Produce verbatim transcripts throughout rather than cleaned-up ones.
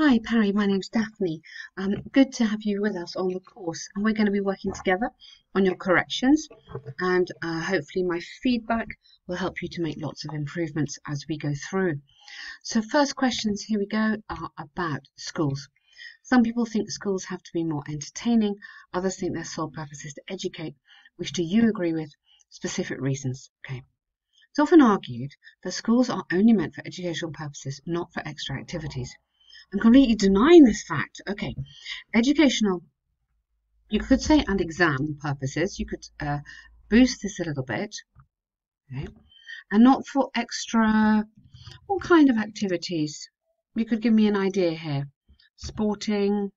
Hi Parry, my name's Daphne. Um, good to have you with us on the course, and we're going to be working together on your corrections, and uh, hopefully my feedback will help you to make lots of improvements as we go through. So first questions, here we go, are about schools. Some people think schools have to be more entertaining, others think their sole purpose is to educate. Which do you agree with? Specific reasons. Okay. It's often argued that schools are only meant for educational purposes, not for extra activities. I'm completely denying this fact. Okay, educational, you could say, and exam purposes, you could uh, boost this a little bit, okay, and not for extra, what kind of activities? You could give me an idea here. Sporting,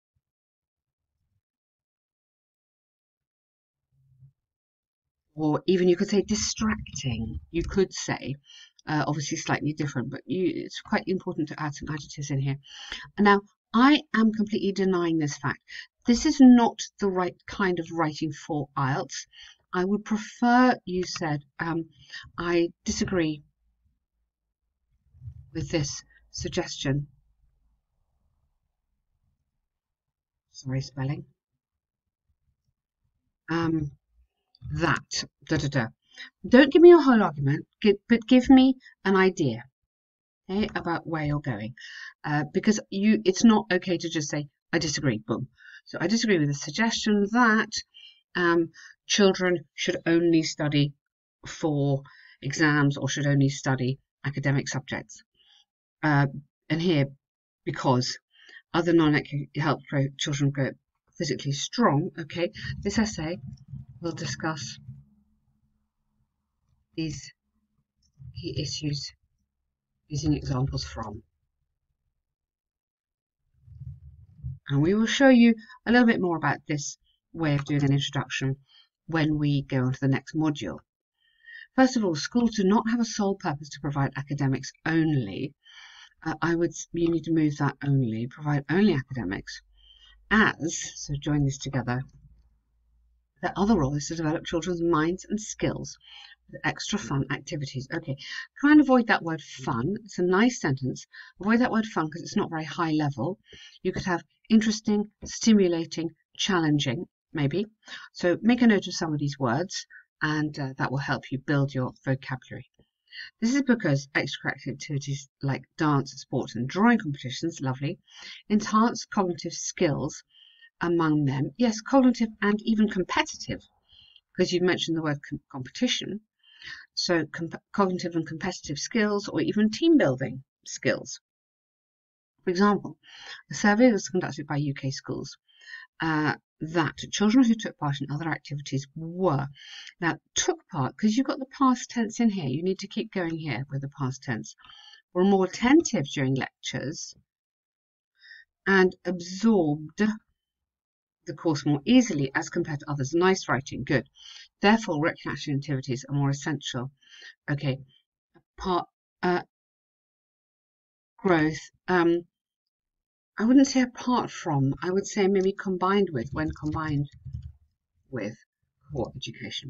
or even you could say distracting. You could say, uh, obviously slightly different, but you, it's quite important to add some adjectives in here. Now, I am completely denying this fact. This is not the right kind of writing for I E L T S. I would prefer you said, um, I disagree with this suggestion. Sorry, spelling. Um, that, da da da. Don't give me your whole argument, but give me an idea. Okay, about where you're going, uh, because you it's not okay to just say I disagree, boom. So I disagree with the suggestion that um, children should only study for exams or should only study academic subjects, uh, and here because other non-academic help children grow physically strong. Okay, this essay will discuss these key issues using examples from. And we will show you a little bit more about this way of doing an introduction when we go on to the next module. First of all, schools do not have a sole purpose to provide academics only. Uh, I would, you need to move that only, provide only academics, as, so join this together, their other role is to develop children's minds and skills with extra fun activities. Okay, try and avoid that word fun. It's a nice sentence. Avoid that word fun because it's not very high level. You could have interesting, stimulating, challenging, maybe. So make a note of some of these words, and uh, that will help you build your vocabulary. This is because extracurricular activities like dance, sports, and drawing competitions, lovely, enhance cognitive skills among them. Yes, cognitive and even competitive, because you've mentioned the word com competition. So cognitive and competitive skills, or even team building skills. For example, a survey was conducted by U K schools uh, that children who took part in other activities were, now took part, because you've got the past tense in here, you need to keep going here with the past tense, were more attentive during lectures and absorbed the course more easily as compared to others. Nice writing, good. Therefore, recreation activities are more essential. Okay, part uh, growth. Um, I wouldn't say apart from. I would say maybe combined with, when combined with core education.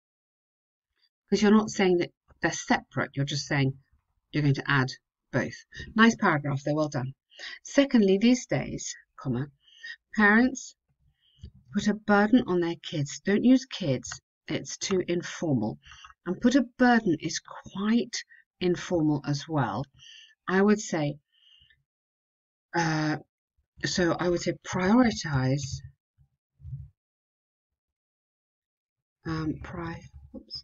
Because you're not saying that they're separate. You're just saying you're going to add both. Nice paragraph there. Well done. Secondly, these days, comma, parents put a burden on their kids. Don't use kids. It's too informal. And put a burden is quite informal as well. I would say, uh, so I would say prioritize, um, pri oops,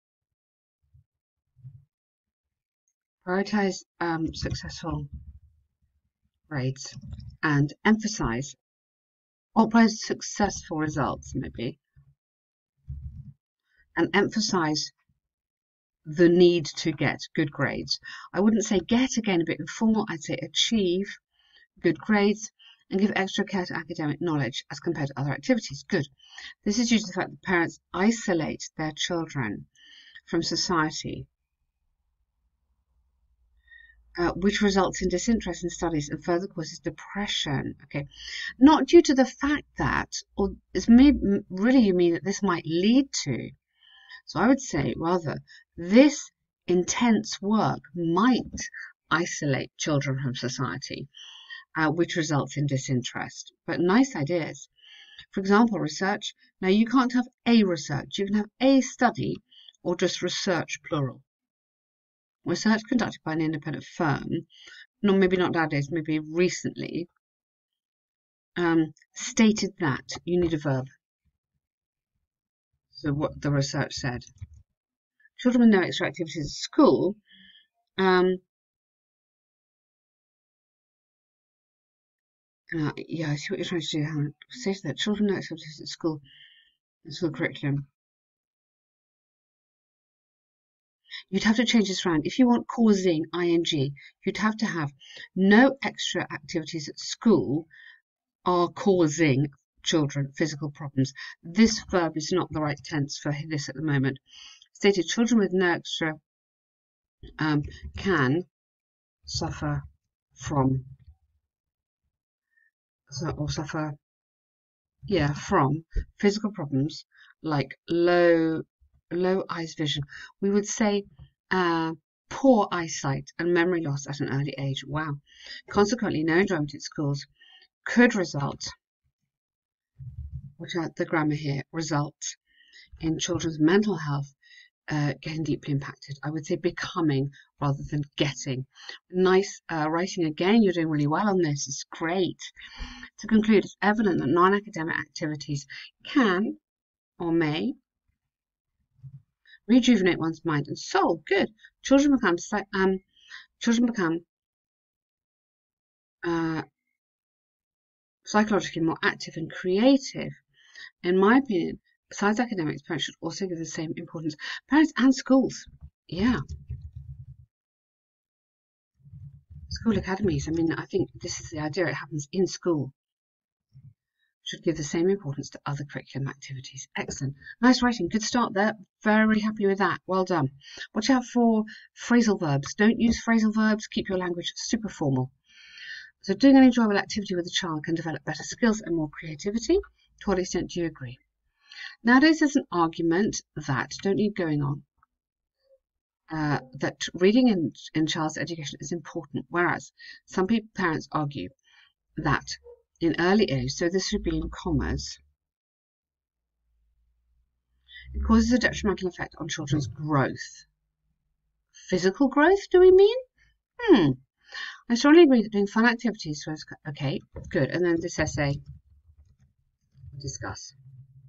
prioritize um, successful grades and emphasize, or prioritize successful results maybe, and emphasize the need to get good grades. I wouldn't say get, again, a bit informal. I'd say achieve good grades and give extra care to academic knowledge as compared to other activities. Good. This is due to the fact that parents isolate their children from society, uh, which results in disinterest in studies and further causes depression. Okay, not due to the fact that, or it's may, really you mean that this might lead to. So I would say rather this intense work might isolate children from society. uh, which results in disinterest. But nice ideas. For example, research. Now, you can't have a research. You can have a study or just research, plural. Research conducted by an independent firm, no, maybe not nowadays, maybe recently, um, stated that you need a verb. So what the research said. Children with no extra activities at school um, uh, yeah, I see what you're trying to do. Hang on. Say that children with no activities at school, the school curriculum. You'd have to change this around. If you want causing ing, you'd have to have no extra activities at school are causing children physical problems. This verb is not the right tense for this at the moment. Stated children with no extra um, can suffer from or suffer yeah from physical problems like low low eyes vision. We would say uh, poor eyesight and memory loss at an early age. Wow. Consequently, no enjoyment at schools could result, watch out the grammar here, result in children's mental health uh, getting deeply impacted. I would say becoming rather than getting. Nice uh, writing again. You're doing really well on this. It's great. To conclude, it's evident that non-academic activities can or may rejuvenate one's mind and soul. Good. Children become um, children become uh, psychologically more active and creative. In my opinion, besides academics, parents should also give the same importance. Parents and schools. Yeah. School academies. I mean, I think this is the idea. It happens in school. Should give the same importance to other curriculum activities. Excellent. Nice writing. Good start there. Very happy with that. Well done. Watch out for phrasal verbs. Don't use phrasal verbs. Keep your language super formal. So doing an enjoyable activity with a child can develop better skills and more creativity. To what extent do you agree? Nowadays there's an argument that, don't need going on, uh, that reading in, in child's education is important, whereas some people, parents argue that in early age, so this would be in commas, it causes a detrimental effect on children's growth. Physical growth, do we mean? Hmm. I strongly agree that doing fun activities was okay, good. And then this essay, discuss.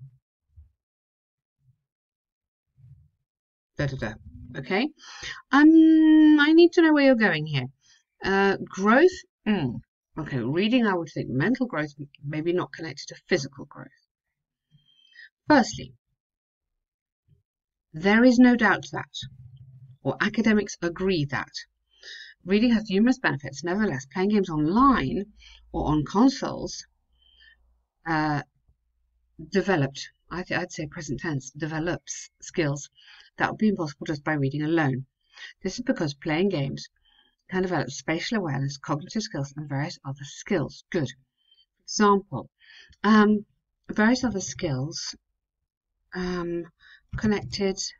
Da, da, da. Okay. Um, I need to know where you're going here. Uh, growth. Mm. Okay, reading, I would think mental growth, maybe not connected to physical growth. Firstly, there is no doubt that, or academics agree that, reading has numerous benefits. Nevertheless, playing games online or on consoles uh, developed, I th I'd say present tense, develops skills that would be impossible just by reading alone. This is because playing games can develop spatial awareness, cognitive skills, and various other skills. Good. For example, um, various other skills um, connected to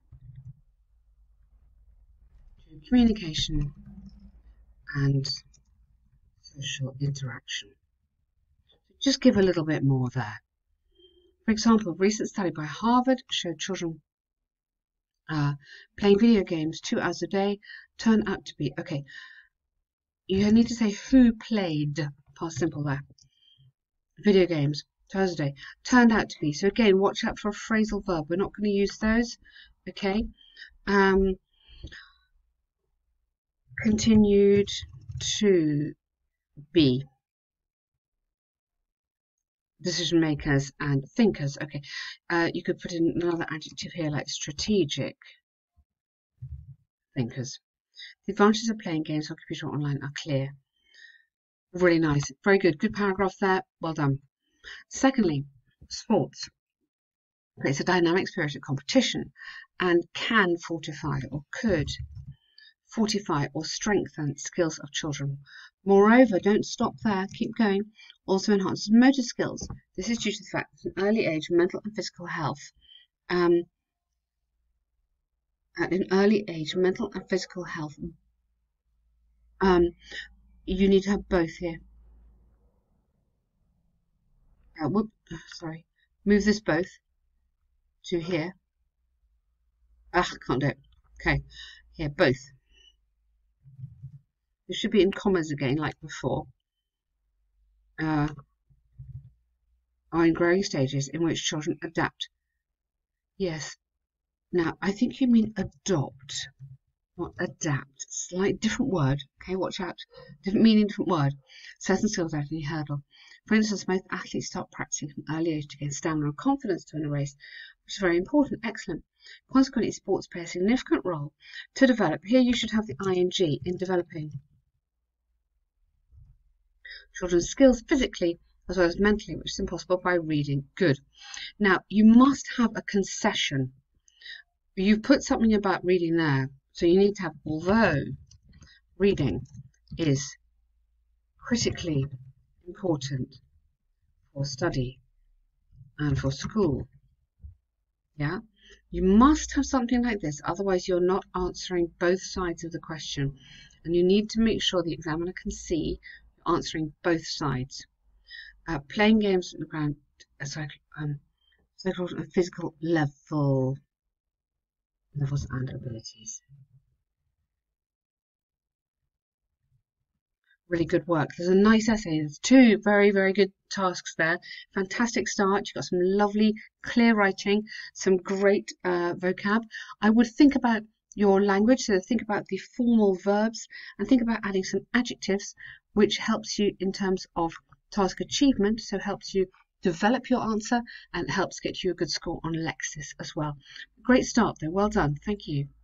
communication and social interaction. Just give a little bit more there. For example, a recent study by Harvard showed children uh, playing video games two hours a day turned out to be, okay, you need to say who played, past simple there, video games, two hours a day, turned out to be. So again, watch out for a phrasal verb. We're not going to use those, okay? Um, continued to be. Decision makers and thinkers. Okay, uh, you could put in another adjective here like strategic thinkers. The advantages of playing games on computer or online are clear. Really nice. Very good. Good paragraph there. Well done. Secondly, sports. It's a dynamic spirited competition and can fortify or could fortify or strengthen skills of children. Moreover, don't stop there, keep going, also enhances motor skills. This is due to the fact that in early age, mental and physical health, um, at an early age, mental and physical health, um, you need to have both here. Uh, whoop, sorry. Move this both to here. Ah, can't do it. Okay, here, both. It should be in commas again, like before. Uh, are in growing stages in which children adapt. Yes. Now, I think you mean adopt, not adapt. Slight different word. Okay, watch out. Different meaning, different word. Certain skills at any hurdle. For instance, most athletes start practicing from early age to gain stamina and confidence to win a race, which is very important. Excellent. Consequently, sports play a significant role to develop. Here you should have the ing in developing children's skills physically as well as mentally, which is impossible by reading. Good. Now, you must have a concession. You've put something about reading there, so you need to have, although reading is critically important for study and for school, yeah, you must have something like this, otherwise you're not answering both sides of the question, and you need to make sure the examiner can see you're answering both sides. Uh, playing games on the ground, uh, sorry, um, psychological and physical level, levels and abilities. Really good work. There's a nice essay. There's two very, very good tasks there. Fantastic start. You've got some lovely, clear writing, some great uh, vocab. I would think about your language, so think about the formal verbs and think about adding some adjectives, which helps you in terms of task achievement, so helps you develop your answer and helps get you a good score on Lexis as well. Great start though. Well done. Thank you.